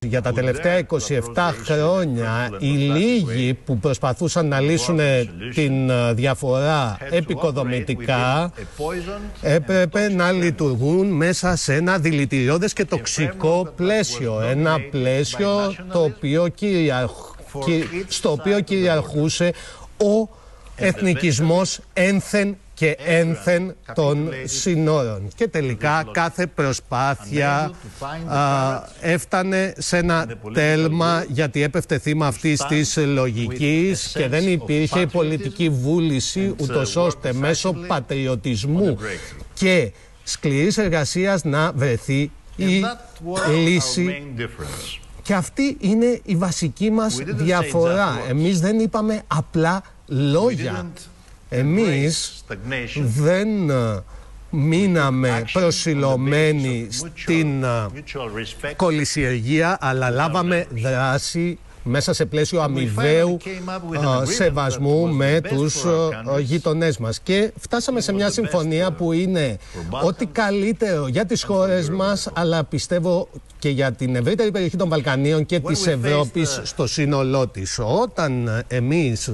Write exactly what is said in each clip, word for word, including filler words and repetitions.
για τα τελευταία είκοσι επτά χρόνια οι λίγοι που προσπαθούσαν να λύσουν την διαφορά επικοδομητικά έπρεπε να λειτουργούν μέσα σε ένα δηλητηριώδες και τοξικό πλαίσιο. Ένα πλαίσιο το οποίο κυριαρχ... στο οποίο κυριαρχούσε ο εθνικισμός ένθεν και ένθεν των συνόρων. Και τελικά κάθε προσπάθεια α, έφτανε σε ένα τέλμα, γιατί έπεφτε θύμα αυτής της λογικής και δεν υπήρχε η πολιτική βούληση ούτως ώστε μέσω πατριωτισμού και σκληρής εργασίας να βρεθεί η λύση. Και αυτή είναι η βασική μας διαφορά. Εμείς δεν είπαμε απλά λόγια. Εμείς δεν μείναμε προσιλωμένοι στην κολυσιεργία, αλλά λάβαμε δράση μέσα σε πλαίσιο αμοιβαίου σεβασμού με τους γειτονές μας. Και φτάσαμε σε μια συμφωνία που είναι ό,τι καλύτερο για τις χώρες μας, αλλά πιστεύω και για την ευρύτερη περιοχή των Βαλκανίων και της Ευρώπης στο σύνολό της. Όταν εμείς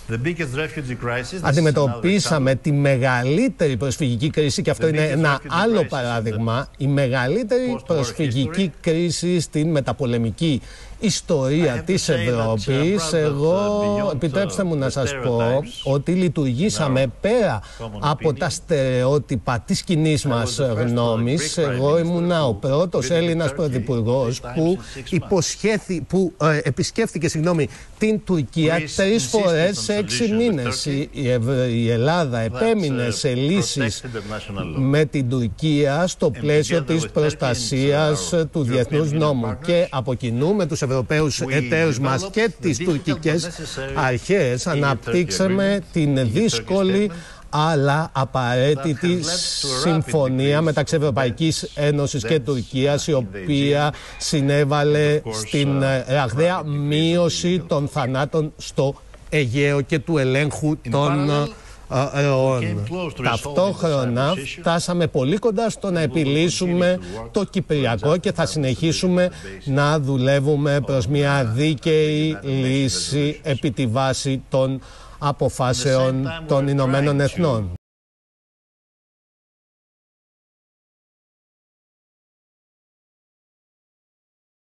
αντιμετωπίσαμε τη μεγαλύτερη προσφυγική κρίση, και αυτό είναι ένα άλλο παράδειγμα, η μεγαλύτερη προσφυγική κρίση στην μεταπολεμική ιστορία της Ευρώπης, εγώ επιτρέψτε μου να σας πω ότι λειτουργήσαμε πέρα από τα στερεότυπα της κοινής μας γνώμης. Εγώ ήμουνα ο πρώτος Έλληνας πρωθυπουργός που, υποσχέθη, που ε, επισκέφθηκε συγγνώμη, την Τουρκία τρεις φορές σε έξι μήνες. Η, η Ελλάδα επέμεινε σε λύσεις με την Τουρκία στο πλαίσιο της προστασίας του διεθνούς νόμου, και από κοινού με τους Ευρωπαίους εταίρους μας και τις τουρκικές αρχές αναπτύξαμε την δύσκολη αλλά απαραίτητη συμφωνία μεταξύ Ευρωπαϊκής Ένωσης και Τουρκίας, η οποία συνέβαλε στην ραγδαία μείωση των θανάτων στο Αιγαίο και του ελέγχου των ροών. Ταυτόχρονα φτάσαμε πολύ κοντά στο να επιλύσουμε το Κυπριακό και θα συνεχίσουμε να δουλεύουμε προς μια δίκαιη λύση επί τη βάση των αποφάσεων των Ηνωμένων Εθνών.